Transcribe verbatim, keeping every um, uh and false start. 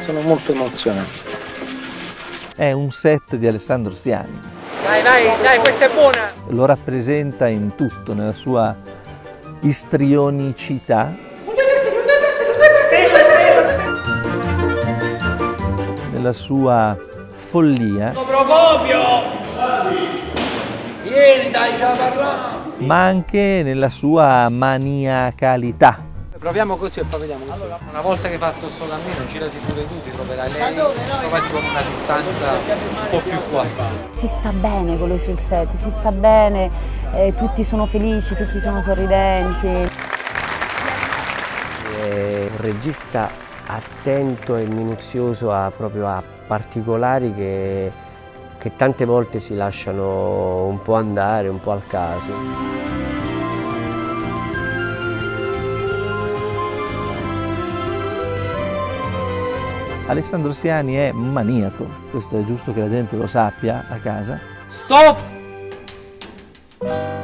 sono molto emozionato. È un set di Alessandro Siani. Dai, dai, dai, questa è buona! Lo rappresenta in tutto, nella sua istrionicità, nella sua follia, Procopio! Vieni, dai, ce la parliamo! ma anche nella sua maniacalità. Proviamo così e poi vediamo. Allora, una volta che hai fatto sto cammino, girati pure tu, ti troverai lei, trovati con una distanza un po' più qua. Si sta bene con lui sul set, si sta bene, eh, tutti sono felici, tutti sono sorridenti. È un regista attento e minuzioso a, proprio a particolari che, che tante volte si lasciano un po' andare, un po' al caso. Alessandro Siani è maniaco, questo è giusto che la gente lo sappia a casa. Stop!